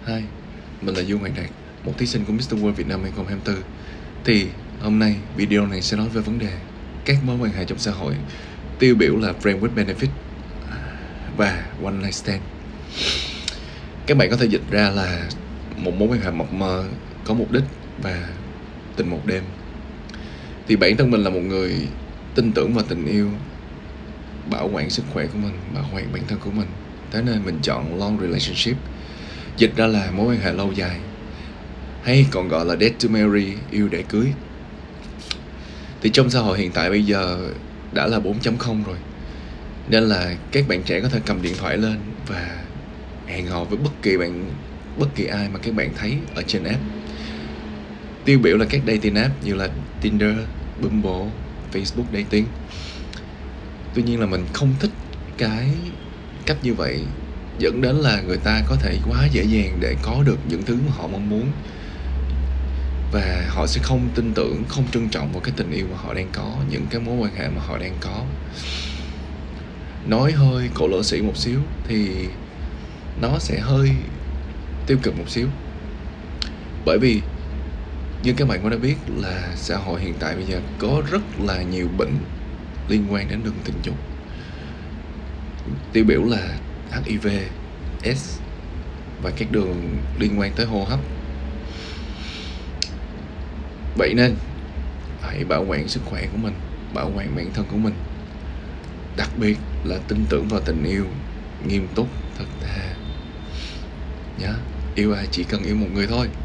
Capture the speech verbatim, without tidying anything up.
Hi, mình là Dương Hoàng Đạt, một thí sinh của mít tơ World Việt Nam hai không hai tư. Thì hôm nay video này sẽ nói về vấn đề các mối quan hệ trong xã hội, tiêu biểu là Friend with Benefit và One Night Stand. Các bạn có thể dịch ra là một mối quan hệ mập mờ, có mục đích và tình một đêm. Thì bản thân mình là một người tin tưởng vào tình yêu, bảo quản sức khỏe của mình, bảo quản bản thân của mình, thế nên mình chọn long relationship, dịch ra là mối quan hệ lâu dài, hay còn gọi là date to marry, yêu để cưới. Thì trong xã hội hiện tại bây giờ đã là bốn chấm không rồi, nên là các bạn trẻ có thể cầm điện thoại lên và hẹn hò với bất kỳ bạn bất kỳ ai mà các bạn thấy ở trên app. Tiêu biểu là các dating app như là Tinder, Bumble, Facebook dating. Tuy nhiên là mình không thích cái cách như vậy, dẫn đến là người ta có thể quá dễ dàng để có được những thứ mà họ mong muốn, và họ sẽ không tin tưởng, không trân trọng vào cái tình yêu mà họ đang có, những cái mối quan hệ mà họ đang có. Nói hơi cổ lỗ sĩ một xíu thì nó sẽ hơi tiêu cực một xíu, bởi vì như các bạn cũng đã biết là xã hội hiện tại bây giờ có rất là nhiều bệnh liên quan đến đường tình dục, tiêu biểu là hát i vê, AIDS và các đường liên quan tới hô hấp. Vậy nên hãy bảo quản sức khỏe của mình, bảo quản bản thân của mình, đặc biệt là tin tưởng vào tình yêu, nghiêm túc, thật thà nhá. Yêu ai chỉ cần yêu một người thôi.